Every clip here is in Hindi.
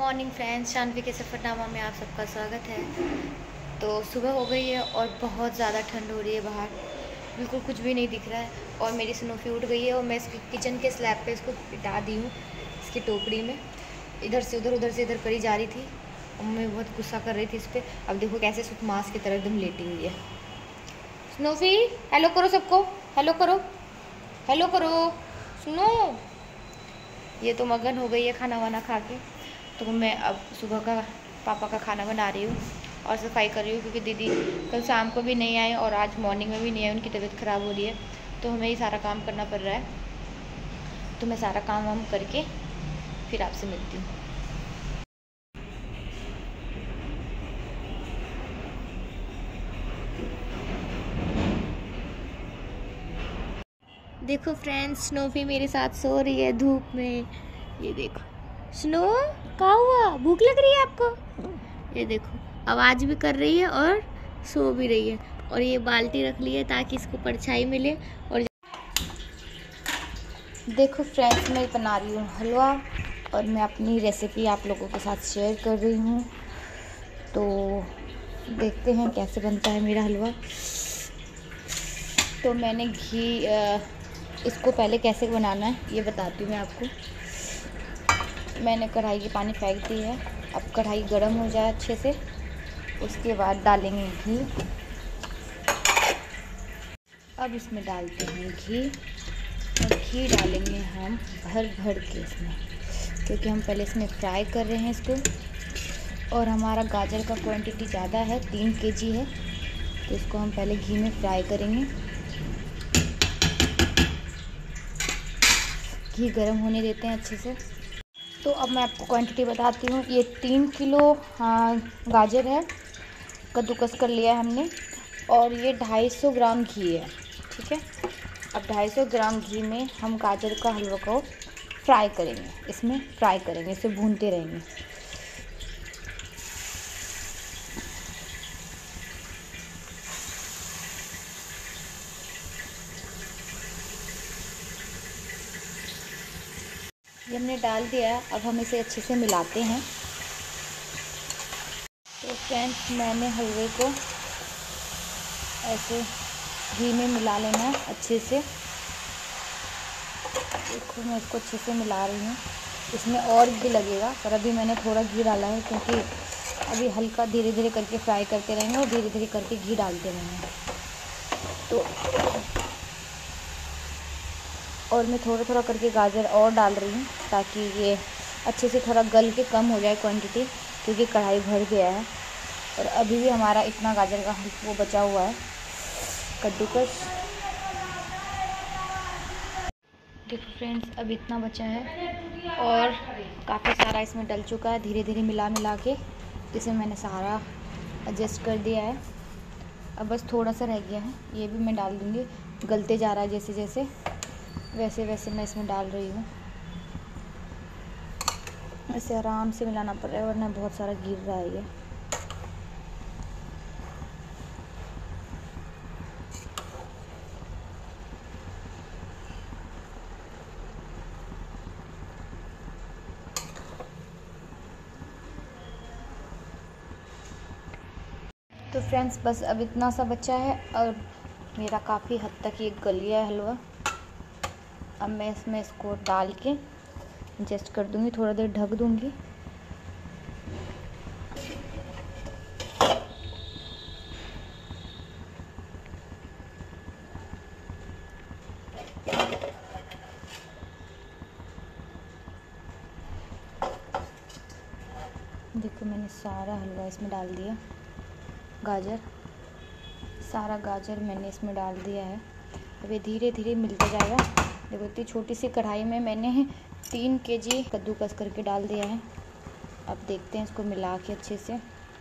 मॉर्निंग फ्रेंड्स, शानवी के सफ़रनामा में आप सबका स्वागत है। तो सुबह हो गई है और बहुत ज़्यादा ठंड हो रही है बाहर, बिल्कुल कुछ भी नहीं दिख रहा है। और मेरी स्नोफी उठ गई है और मैं इसकी किचन के स्लैब पे इसको पिटा दी हूँ इसकी टोकरी में। इधर से उधर करी जा रही थी और मैं बहुत गुस्सा कर रही थी इस पर। अब देखो कैसे सुतमास की तरह एकदम लेटी हुई है। स्नोफी हेलो करो सबको, हेलो करो, हेलो करो। सुनो, ये तो मगन हो गई है खाना वाना खा के। तो मैं अब सुबह का पापा का खाना बना रही हूँ और सफाई कर रही हूँ, क्योंकि दीदी कल शाम को भी नहीं आए और आज मॉर्निंग में भी नहीं आए, उनकी तबीयत ख़राब हो रही है। तो हमें ही सारा काम करना पड़ रहा है। तो मैं सारा काम वाम करके फिर आपसे मिलती हूँ। देखो फ्रेंड्स, स्नोफी मेरे साथ सो रही है धूप में। ये देखो स्नो, क्या हुआ, भूख लग रही है आपको? ये देखो आवाज़ भी कर रही है और सो भी रही है। और ये बाल्टी रख ली है ताकि इसको परछाई मिले। और देखो फ्रेंड्स, मैं बना रही हूँ हलवा और मैं अपनी रेसिपी आप लोगों के साथ शेयर कर रही हूँ। तो देखते हैं कैसे बनता है मेरा हलवा। तो मैंने घी इसको पहले कैसे बनाना है ये बताती हूँ मैं आपको। मैंने कढ़ाई की पानी फेंक दी है। अब कढ़ाई गर्म हो जाए अच्छे से, उसके बाद डालेंगे घी। अब इसमें डालते हैं घी, और घी डालेंगे हम भर भर के इसमें, क्योंकि हम पहले इसमें फ्राई कर रहे हैं इसको। और हमारा गाजर का क्वांटिटी ज़्यादा है, 3 केजी है, तो इसको हम पहले घी में फ्राई करेंगे। घी गर्म होने देते हैं अच्छे से। तो अब मैं आपको क्वांटिटी बताती हूँ। ये 3 किलो गाजर है, कद्दूकस कर लिया है हमने। और ये 250 ग्राम घी है, ठीक है। अब 250 ग्राम घी में हम गाजर का हलवा को फ्राई करेंगे, इसमें फ्राई करेंगे, इसे भूनते रहेंगे। ये हमने डाल दिया, अब हम इसे अच्छे से मिलाते हैं। तो फ्रेंड्स, मैंने हलवे को ऐसे घी में मिला लेना है अच्छे से। देखो मैं इसको अच्छे से मिला रही हूँ। इसमें और घी लगेगा, पर अभी मैंने थोड़ा घी डाला है, क्योंकि अभी हल्का धीरे धीरे करके फ्राई करते रहेंगे और धीरे धीरे करके घी डालते रहेंगे। तो और मैं थोड़ा थोड़ा करके गाजर और डाल रही हूँ, ताकि ये अच्छे से थोड़ा गल के कम हो जाए क्वांटिटी, क्योंकि कढ़ाई भर गया है। और अभी भी हमारा इतना गाजर का वो बचा हुआ है कद्दूकस। देखो फ्रेंड्स, अब इतना बचा है और काफ़ी सारा इसमें डल चुका है। धीरे धीरे मिला मिला के इसे मैंने सारा एडजस्ट कर दिया है। अब बस थोड़ा सा रह गया है, ये भी मैं डाल दूँगी। गलते जा रहा है जैसे जैसे, वैसे वैसे मैं इसमें डाल रही हूँ। इसे आराम से मिलाना पड़ रहा है, वरना बहुत सारा गिर रहा है ये। तो फ्रेंड्स, बस अब इतना सा बचा है और मेरा काफ़ी हद तक ये गल गया है हलवा। अब मैं इसमें इसको डाल के एडजस्ट कर दूँगी, थोड़ा देर ढक दूँगी। देखो मैंने सारा हलवा इसमें डाल दिया, गाजर, सारा गाजर मैंने इसमें डाल दिया है। अब ये धीरे धीरे मिलता जाएगा। देखो इतनी छोटी सी कढ़ाई में मैंने 3 केजी कद्दूकस करके डाल दिया है। अब देखते हैं इसको मिला के अच्छे से,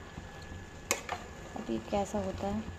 अब ये कैसा होता है।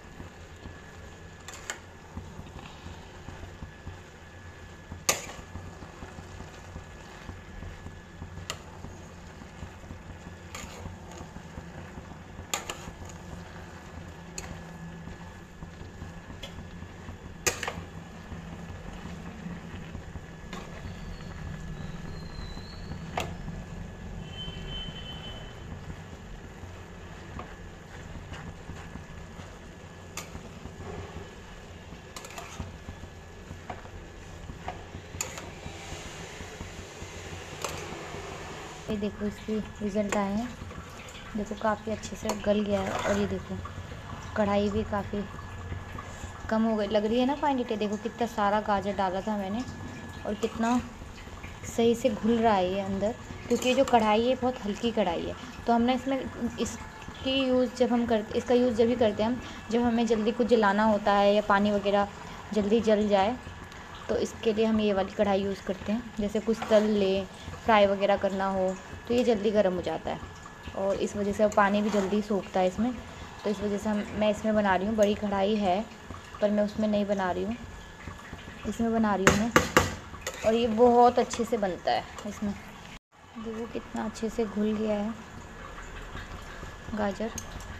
ये देखो इसकी रिज़ल्ट आए हैं, देखो काफ़ी अच्छे से गल गया है। और ये देखो कढ़ाई भी काफ़ी कम हो गई लग रही है ना क्वांटिटी। देखो कितना सारा गाजर डाला था मैंने और कितना सही से घुल रहा है ये अंदर, क्योंकि ये जो कढ़ाई है बहुत हल्की कढ़ाई है। तो हमने इसमें इसकी यूज़ जब हम करते इसका यूज़ जब भी करते हैं हम, जब हमें जल्दी कुछ जलाना होता है या पानी वगैरह जल्दी जल जाए, तो इसके लिए हम ये वाली कढ़ाई यूज़ करते हैं। जैसे कुछ तल ले, फ्राई वगैरह करना हो तो ये जल्दी गर्म हो जाता है और इस वजह से पानी भी जल्दी सोखता है इसमें। तो इस वजह से मैं इसमें बना रही हूँ। बड़ी कढ़ाई है पर मैं उसमें नहीं बना रही हूँ, इसमें बना रही हूँ मैं। और ये बहुत अच्छे से बनता है इसमें। देखो कितना अच्छे से घुल गया है गाजर।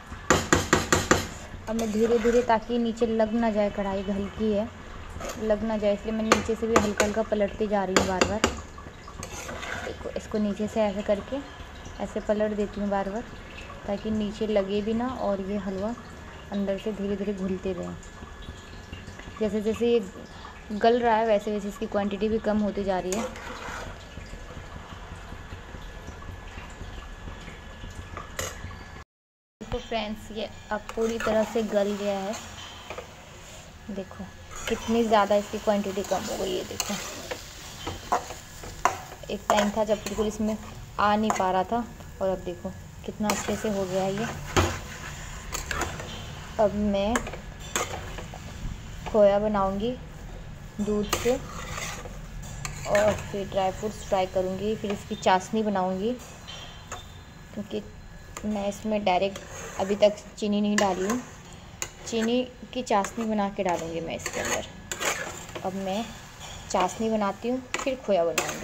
अब मैं धीरे धीरे, ताकि नीचे लग ना जाए, कढ़ाई हल्की है लग ना जाए, इसलिए मैं नीचे से भी हल्का हल्का पलटती जा रही हूँ बार बार। देखो इसको नीचे से ऐसे करके ऐसे पलट देती हूँ बार बार, ताकि नीचे लगे भी ना और ये हलवा अंदर से धीरे धीरे घुलते रहें। जैसे जैसे ये गल रहा है वैसे वैसे इसकी क्वांटिटी भी कम होती जा रही है। देखो फ्रेंड्स, ये अब पूरी तरह से गल गया है। देखो कितनी ज़्यादा इसकी क्वांटिटी कम हो गई है। देखो एक टाइम था जब बिल्कुल इसमें आ नहीं पा रहा था, और अब देखो कितना अच्छे से हो गया है ये। अब मैं खोया बनाऊंगी दूध से और फिर ड्राई फ्रूट्स फ्राई करूंगी, फिर इसकी चाशनी बनाऊंगी, क्योंकि मैं इसमें डायरेक्ट अभी तक चीनी नहीं डाली हूँ। चीनी की चाशनी बना के डालूंगी मैं इसके अंदर। अब मैं चाशनी बनाती हूँ, फिर खोया बनाऊंगी।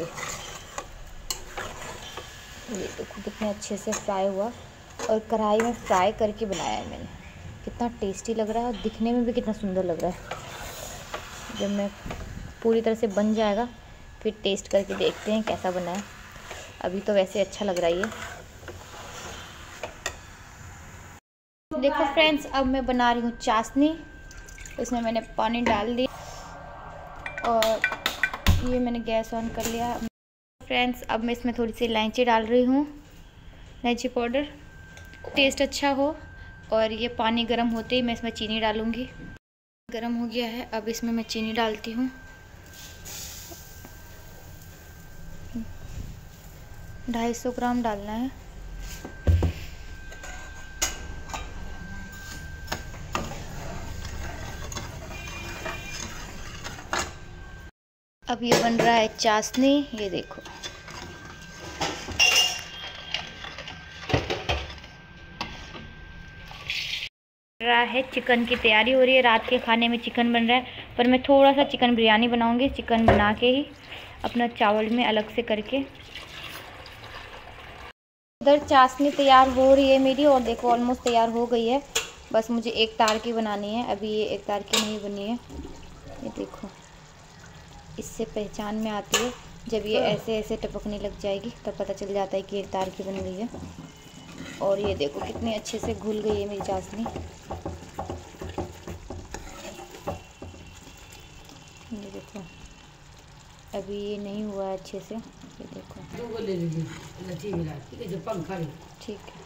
ये देखो कितने अच्छे से फ्राई हुआ, और कढ़ाई में फ्राई करके बनाया है मैंने। कितना टेस्टी लग रहा है और दिखने में भी कितना सुंदर लग रहा है। जब मैं पूरी तरह से बन जाएगा फिर टेस्ट करके देखते हैं कैसा बना है। अभी तो वैसे अच्छा लग रहा है ये। देखो फ्रेंड्स, अब मैं बना रही हूँ चाशनी। इसमें मैंने पानी डाल दिया और ये मैंने गैस ऑन कर लिया। फ्रेंड्स, अब मैं इसमें थोड़ी सी इलायची डाल रही हूँ, इलायची पाउडर, टेस्ट अच्छा हो। और ये पानी गर्म होते ही मैं इसमें चीनी डालूँगी। गर्म हो गया है, अब इसमें मैं चीनी डालती हूँ। 250 ग्राम डालना है। अब ये बन रहा है चाशनी, ये देखो। रहा है चिकन की तैयारी हो रही है। रात के खाने में चिकन बन रहा है, पर मैं थोड़ा सा चिकन बिरयानी बनाऊंगी। चिकन बना के ही अपना चावल में अलग से करके। इधर चाशनी तैयार हो रही है मेरी, और देखो ऑलमोस्ट तैयार हो गई है। बस मुझे एक तार की बनानी है, अभी ये एक तार की नहीं बनी है। ये देखो, इससे पहचान में आती है जब ये ऐसे ऐसे टपकने लग जाएगी, तब पता चल जाता है कि एक तार की बन गई है। और ये देखो कितनी अच्छे से घुल गई है मेरी चाशनी। ये देखो अभी ये नहीं हुआ है अच्छे से। ये देखो ठीक है।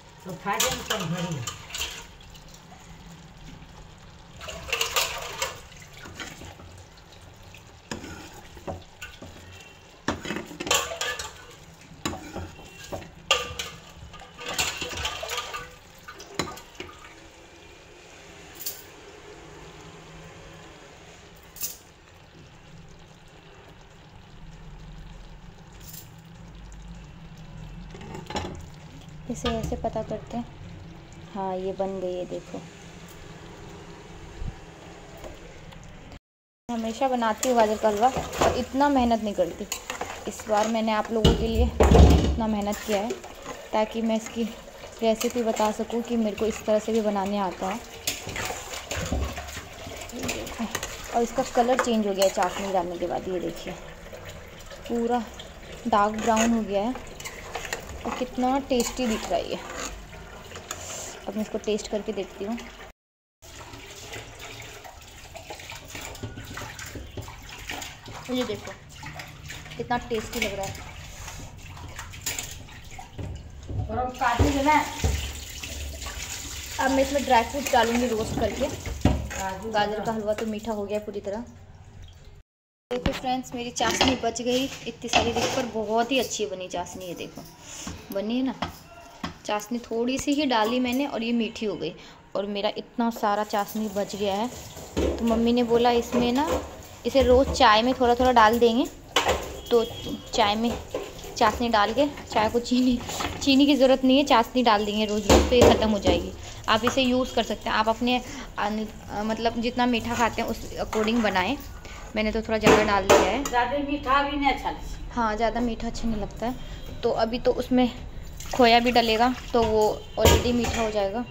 इसे ऐसे पता करते हैं। हाँ, ये बन गई है। देखो हमेशा बनाती हूँ गाजर का हलवा, और इतना मेहनत नहीं करती। इस बार मैंने आप लोगों के लिए इतना मेहनत किया है ताकि मैं इसकी रेसिपी बता सकूँ कि मेरे को इस तरह से भी बनाने आता है। और इसका कलर चेंज हो गया है चाशनी डालने के बाद। ये देखिए पूरा डार्क ब्राउन हो गया है और कितना टेस्टी दिख रहा है ये। अब मैं इसको टेस्ट करके देखती हूँ। ये देखो कितना टेस्टी लग रहा है। अब मैं इसमें ड्राई फ्रूट डालूंगी रोस्ट करके। गाजर का हलवा तो मीठा हो गया पूरी तरह। देखो फ्रेंड्स, मेरी चाशनी बच गई इतनी सारी देख पर, बहुत ही अच्छी बनी चाशनी है। देखो बनी है ना चाशनी, थोड़ी सी ही डाली मैंने और ये मीठी हो गई। और मेरा इतना सारा चाशनी बच गया है। तो मम्मी ने बोला इसमें ना, इसे रोज़ चाय में थोड़ा थोड़ा डाल देंगे, तो चाय में चाशनी डाल के, चाय को चीनी की ज़रूरत नहीं है, चाशनी डाल देंगे रोज़ रोज़ तो ये ख़त्म हो जाएगी। आप इसे यूज़ कर सकते हैं, आप अपने मतलब जितना मीठा खाते हैं उस अकॉर्डिंग बनाएं। मैंने तो थोड़ा ज़्यादा डाल दिया है, ज़्यादा मीठा भी नहीं अच्छा लगता। हाँ, ज़्यादा मीठा अच्छा नहीं लगता है। तो अभी तो उसमें खोया भी डलेगा तो वो ऑलरेडी मीठा हो जाएगा।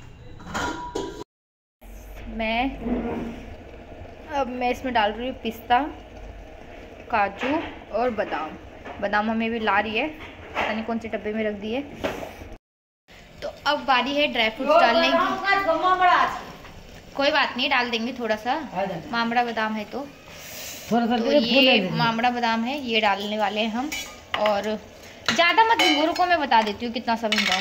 अब मैं इसमें डाल रही हूँ पिस्ता, काजू और बादाम हमें भी ला रही है, पता नहीं कौन से डब्बे में रख दिए। तो अब बारी है ड्राई फ्रूट्स डालने की। कोई बात नहीं, डाल देंगे थोड़ा सा, मामड़ा बादाम है तो ये मामड़ा बादाम है, ये डालने वाले हैं हम। और ज़्यादा मत भिगो, रुको मैं बता देती हूँ कितना सा भिंगा।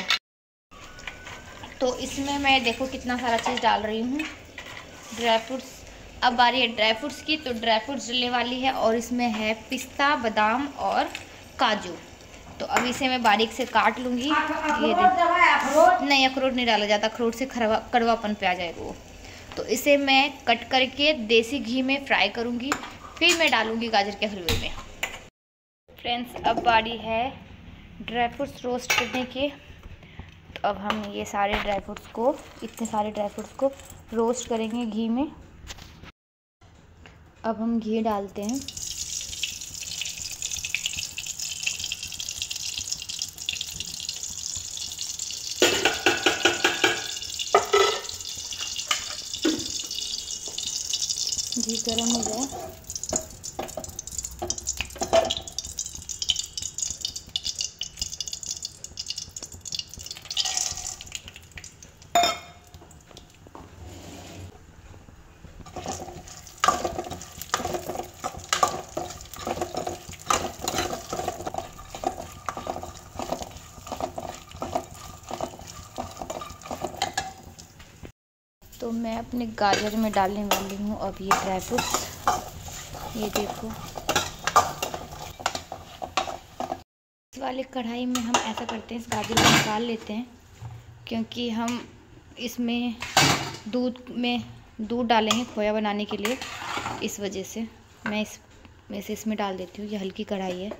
तो इसमें मैं देखो कितना सारा चीज़ डाल रही हूँ, ड्राई फ्रूट्स। अब बारी है ड्राई फ्रूट्स की, तो ड्राई फ्रूट्स डलने वाली है और इसमें है पिस्ता, बादाम और काजू। तो अब इसे मैं बारीक से काट लूँगी। ये नहीं, अखरोट नहीं डाला जाता, अखरोट से कड़वापन पे आ जाएगा वो। तो इसे मैं कट करके देसी घी में फ्राई करूँगी, फिर मैं डालूँगी गाजर के हलवे में। फ्रेंड्स, अब बारी है ड्राई फ्रूट्स रोस्ट करने की। तो अब हम ये सारे ड्राई फ्रूट्स को, इतने सारे ड्राई फ्रूट्स को रोस्ट करेंगे घी में। अब हम घी डालते हैं। घी गर्म हो जाए तो मैं अपने गाजर में डालने वाली हूँ अब ये ड्राई फ्रूट्स। ये देखो, इस वाले कढ़ाई में हम ऐसा करते हैं, इस गाजर को निकाल लेते हैं, क्योंकि हम इसमें दूध डालेंगे खोया बनाने के लिए। इस वजह से मैं इसमें डाल देती हूँ। ये हल्की कढ़ाई है।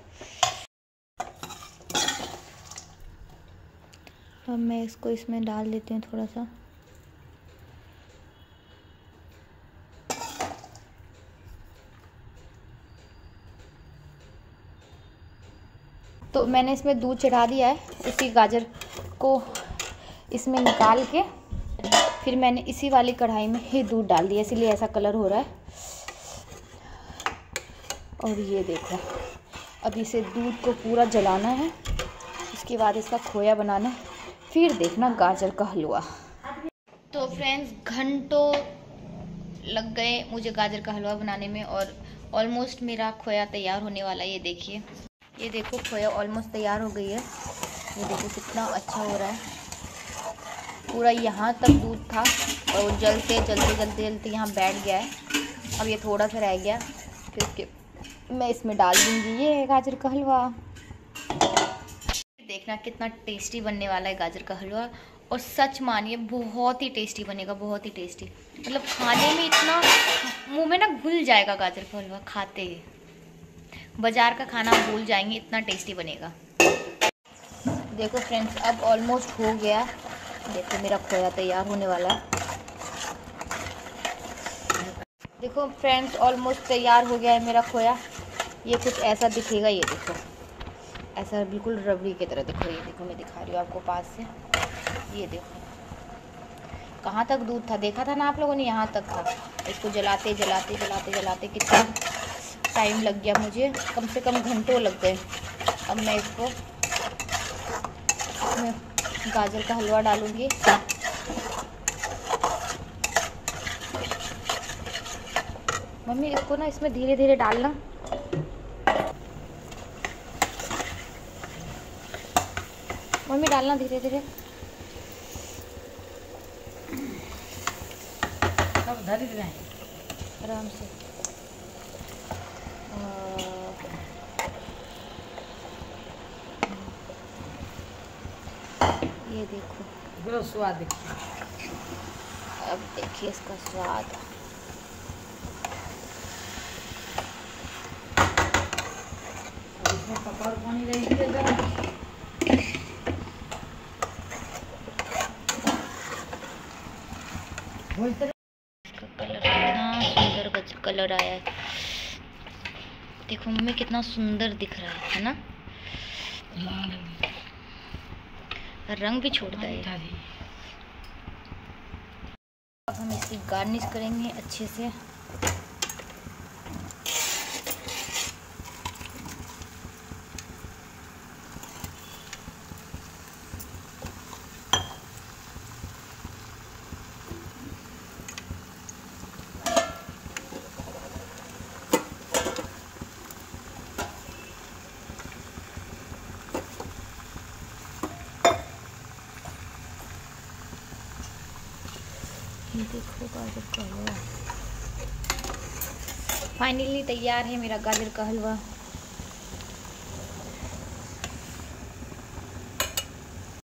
अब मैं इसको इसमें डाल देती हूँ थोड़ा सा। तो मैंने इसमें दूध चढ़ा दिया है। इसी गाजर को इसमें निकाल के फिर मैंने इसी वाली कढ़ाई में ही दूध डाल दिया, इसीलिए ऐसा कलर हो रहा है। और ये देखो, अब इसे दूध को पूरा जलाना है, इसके बाद इसका खोया बनाना है, फिर देखना गाजर का हलवा। तो फ्रेंड्स, घंटों लग गए मुझे गाजर का हलवा बनाने में और ऑलमोस्ट मेरा खोया तैयार होने वाला है। ये देखिए, ये देखो खोया ऑलमोस्ट तैयार हो गई है। ये देखो कितना अच्छा हो रहा है, पूरा यहाँ तक दूध था और वो जलते यहाँ बैठ गया है। अब ये थोड़ा सा रह गया, फिर उसके मैं इसमें डाल दूँगी ये गाजर का हलवा। देखना कितना टेस्टी बनने वाला है गाजर का हलवा। और सच मानिए बहुत ही टेस्टी बनेगा, बहुत ही टेस्टी। मतलब खाने में इतना मुंह में ना घुल जाएगा गाजर का हलवा खाते ही। बाजार का खाना भूल जाएंगे, इतना टेस्टी बनेगा। देखो फ्रेंड्स, अब ऑलमोस्ट हो गया। देखो मेरा खोया तैयार होने वाला है। देखो फ्रेंड्स, ऑलमोस्ट तैयार हो गया है मेरा खोया। ये कुछ ऐसा दिखेगा, ये देखो ऐसा बिल्कुल रबड़ी की तरह। देखो ये देखो, मैं दिखा रही हूँ आपको पास से। ये देखो कहाँ तक दूध था, देखा था ना आप लोगों ने, यहाँ तक था। इसको जलाते कितना टाइम लग गया मुझे, कम से कम घंटों लग गए। अब मैं इसमें गाजर का हलवा डालूंगी। मम्मी इसको ना इसमें धीरे धीरे डालना। मम्मी डालना धीरे धीरे। सब धरी रहे आराम से। ये देखो स्वाद देखिए। अब देखिए इसका स्वाद। इसमें पकड़ पानी रहेगी जरा। इसका कलर कितना सुंदर कलर आया है। देखो मम्मी कितना सुंदर दिख रहा है ना। रंग भी छोड़ता है। अब हम इसकी गार्निश करेंगे अच्छे से। ये देखो गाजर का हलवा फाइनली तैयार है मेरा गाजर का हलवा।